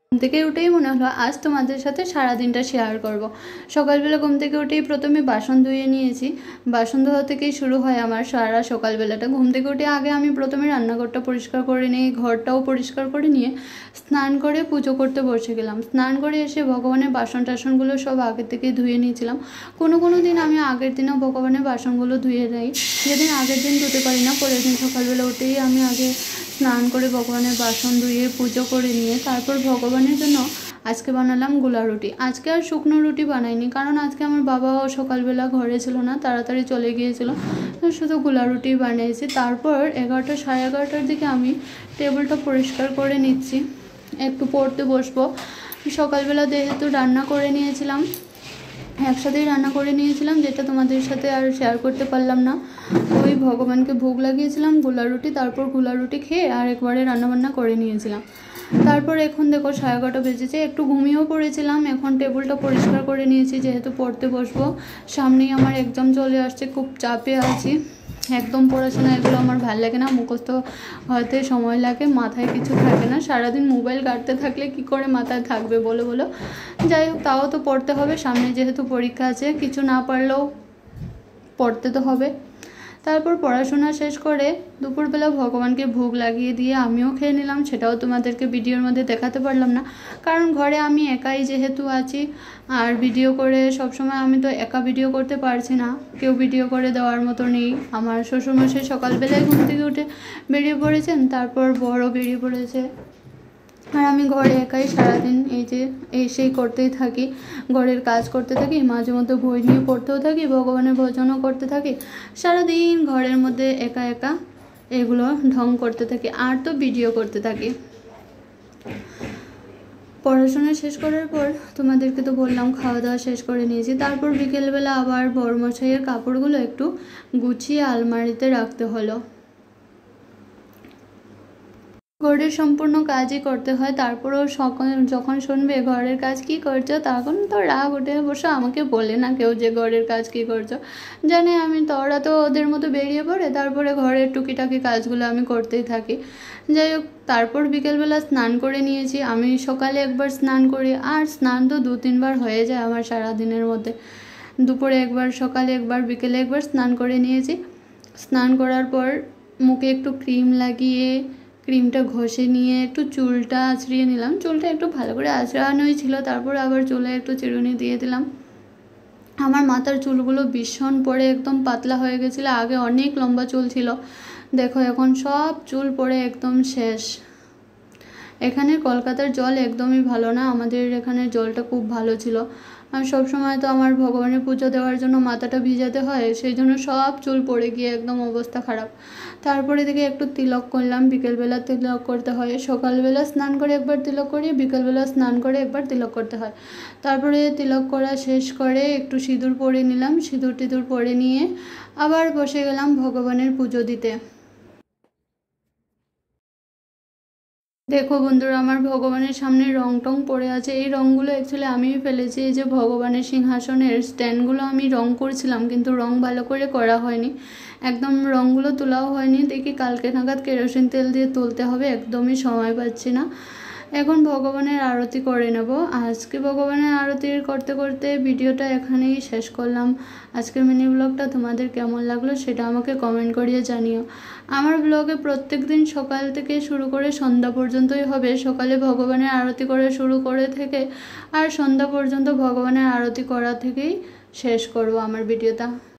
ঘুম থেকে উঠেই মনে হলো আজ তোমাদের সাথে সারাদিনটা শেয়ার করব। সকালবেলা ঘুম থেকে উঠেই প্রথমে বাসন ধুয়ে নিয়েছি। বাসন ধোয়া থেকেই শুরু হয় আমার সারা সকালবেলাটা। ঘুম থেকে উঠে আগে আমি প্রথমে রান্নাঘরটা পরিষ্কার করে নিই, ঘরটাও পরিষ্কার করে নিয়ে স্নান করে পুজো করতে বসে গেলাম। স্নান করে এসে ভগবানের বাসন টাসনগুলো সব আগে থেকে ধুয়ে নিয়েছিলাম। কোনো দিন আমি আগের দিনও ভগবানের বাসনগুলো ধুয়ে নেই। যেদিন আগের দিন ধুতে পারি না, পরের দিন সকালবেলা উঠেই আমি আগে স্নান করে ভগবানের বাসন ধুয়ে পুজো করে নিয়ে তারপর ভগবানের জন্য আজকে বানালাম গোলা রুটি। আজকে আর শুকনো রুটি বানাইনি, কারণ আজকে আমার বাবাও সকালবেলা ঘরে ছিল না, তাড়াতাড়ি চলে গিয়েছিল, শুধু গোলা রুটি বানিয়েছি। তারপর 11টা সাড়ে 11টার দিকে আমি টেবিলটা পরিষ্কার করে নিচ্ছি, একটু পড়তে বসবো। সকালবেলা যেহেতু রান্না করে নিয়েছিলাম, একসাথেই রান্না করে নিয়েছিলাম, যেটা তোমাদের সাথে আর শেয়ার করতে পারলাম না। ওই ভগবানকে ভোগ লাগিয়েছিলাম গোলা রুটি, তারপর গোলা রুটি খেয়ে আর একবারে রান্নাবান্না করে নিয়েছিলাম। তারপর এখন দেখো 11:30 বেজেছে, একটু ঘুমিয়েও পড়েছিলাম। এখন টেবিলটা পরিষ্কার করে নিয়েছি, যেহেতু পড়তে বসবো। সামনেই আমার এক্সাম চলে আসছে, খুব চাপে আছি। একদম পড়াশোনা এগুলো আমার ভালো লাগে না, মুখস্থ হতে সময় লাগে, মাথায় কিছু থাকে না। সারাদিন মোবাইল ঘাঁটতে থাকলে কি করে মাথায় থাকবে বলো বলো। যাই হোক, তাও তো পড়তে হবে, সামনে যেহেতু পরীক্ষা আছে, কিছু না পারলেও পড়তে তো হবে। তারপর পড়াশোনা শেষ করে দুপুরবেলা ভগবানকে ভোগ লাগিয়ে দিয়ে আমিও খেয়ে নিলাম। সেটাও তোমাদেরকে ভিডিওর মধ্যে দেখাতে পারলাম না, কারণ ঘরে আমি একাই যেহেতু আছি, আর ভিডিও করে সবসময় আমি তো একা ভিডিও করতে পারছি না, কেউ ভিডিও করে দেওয়ার মতো নেই। আমার শ্বশুরমশাই সকালবেলায় ঘুম থেকে উঠে বেরিয়ে পড়েছেন, তারপর বড় বেরিয়ে পড়েছে, আর আমি ঘরে একাই সারাদিন এই সেই করতেই থাকি, ঘরের কাজ করতে থাকি, মাঝে মধ্যে বই নিয়ে পড়তেও থাকি, ভগবানের ভজনও করতে থাকি। সারাদিন ঘরের মধ্যে একা একা এগুলো ঢং করতে থাকি, আর তো ভিডিও করতে থাকি। পড়াশোনা শেষ করার পর তোমাদেরকে তো বললাম খাওয়া দাওয়া শেষ করে নিয়েছি। তারপর বিকেলবেলা আবার বড়মশাইয়ের কাপড়গুলো একটু গুছিয়ে আলমারিতে রাখতে হলো। ঘরের সম্পূর্ণ কাজই করতে হয়, তারপরেও যখন শুনবে ঘরের কাজ কি করছো, তখন তো রাগ উঠে বসে। আমাকে বলে না কেউ যে ঘরের কাজ কি করছো, জানে আমি, তো ওরা তো ওদের মতো বেরিয়ে পড়ে, তারপরে ঘরের টুকিটাকি কাজগুলো আমি করতেই থাকি। যাই হোক, তারপর বিকেলবেলা স্নান করে নিয়েছি। আমি সকালে একবার স্নান করি, আর স্নান তো 2-3 বার হয়ে যায় আমার সারাদিনের মধ্যে। দুপুরে একবার, সকালে একবার, বিকেলে একবার স্নান করে নিয়েছি। স্নান করার পর মুখে একটু ক্রিম লাগিয়ে, ক্রিমটা ঘষে নিয়ে একটু চুলটা আঁচড়িয়ে নিলাম। চুলটা একটু ভালো করে আঁচড়ানোই ছিল, তারপর আবার চুলে একটু চিরুনি দিয়ে দিলাম। আমার মাথার চুলগুলো ভীষণ পড়ে একদম পাতলা হয়ে গেছিলো, আগে অনেক লম্বা চুল ছিল, দেখো এখন সব চুল পড়ে একদম শেষ। এখানে কলকাতার জল একদমই ভালো না, আমাদের এখানের জলটা খুব ভালো ছিল। আর সবসময় তো আমার ভগবানের পুজো দেওয়ার জন্য মাথাটা ভিজাতে হয়, সেই জন্য সব চুল পড়ে গিয়ে একদম অবস্থা খারাপ। তারপরে থেকে একটু তিলক করলাম, বিকেলবেলা তিলক করতে হয়। সকালবেলা স্নান করে একবার তিলক করি, বিকেলবেলা স্নান করে একবার তিলক করতে হয়। তারপরে তিলক করা শেষ করে একটু সিঁদুর পরে নিলাম, সিঁদুর টিঁদুর পরে নিয়ে আবার বসে গেলাম ভগবানের পুজো দিতে। দেখো বন্ধুরা, আমার ভগবানের সামনে রং টং পড়ে আছে। এই রঙগুলো অ্যাকচুয়ালি আমিই ফেলেছি। এই যে ভগবানের সিংহাসনের স্ট্যান্ডগুলো আমি রং করছিলাম, কিন্তু রং ভালো করে করা হয়নি, একদম রঙগুলো তোলাও হয়নি। দেখি কালকে নাগাদ কেরোসিন তেল দিয়ে তুলতে হবে, একদমই সময় পাচ্ছি না। এখন ভগবানের আরতি করে নেব। আজকে ভগবানের আরতি করতে করতে ভিডিওটা এখানেই শেষ করলাম। আজকের মিনি ব্লগটা তোমাদের কেমন লাগলো সেটা আমাকে কমেন্ট করিয়ে জানিও। আমার ব্লগে প্রত্যেক দিন সকাল থেকে শুরু করে সন্ধ্যা পর্যন্তই হবে। সকালে ভগবানের আরতি করে শুরু করে থেকে আর সন্ধ্যা পর্যন্ত ভগবানের আরতি করা থেকেই শেষ করব আমার ভিডিওটা।